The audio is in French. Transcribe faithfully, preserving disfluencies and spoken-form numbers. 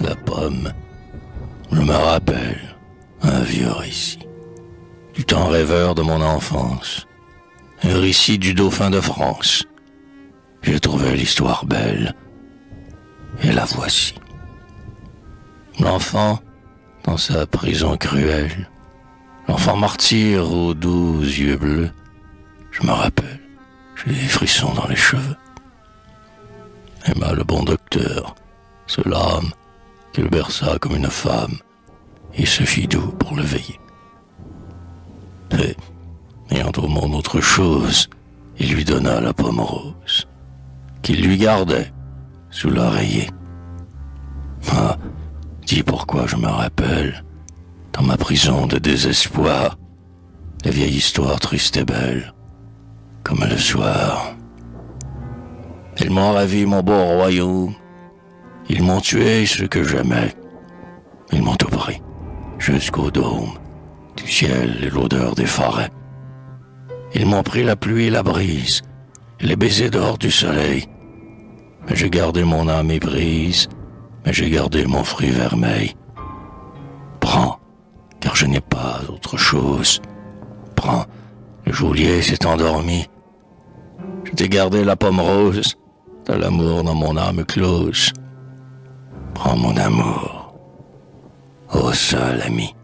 la pomme. Je me rappelle un vieux récit, du temps rêveur de mon enfance, un récit du dauphin de France. J'ai trouvé l'histoire belle, et la voici. L'enfant dans sa prison cruelle, l'enfant martyr aux doux yeux bleus. Je me rappelle, j'ai des frissons dans les cheveux. Emma, le bon docteur, ce lame qui le berça comme une femme, et se fit doux pour le veiller. Et, ayant au monde autre chose, il lui donna la pomme rose, qu'il lui gardait sous l'oreiller. Ah, dis pourquoi je me rappelle, dans ma prison de désespoir, la vieille histoire triste et belle, comme le soir. Ils m'ont ravi mon beau royaume, ils m'ont tué ceux que j'aimais, ils m'ont tout pris, jusqu'au dôme du ciel et l'odeur des forêts. Ils m'ont pris la pluie et la brise, et les baisers d'or du soleil. Mais j'ai gardé mon âme éprise, mais j'ai gardé mon fruit vermeil. Prends, car je n'ai pas autre chose. Prends, le geôlier s'est endormi. Je t'ai gardé la pomme rose, t'as l'amour dans mon âme close. Prends mon amour, ô seul ami.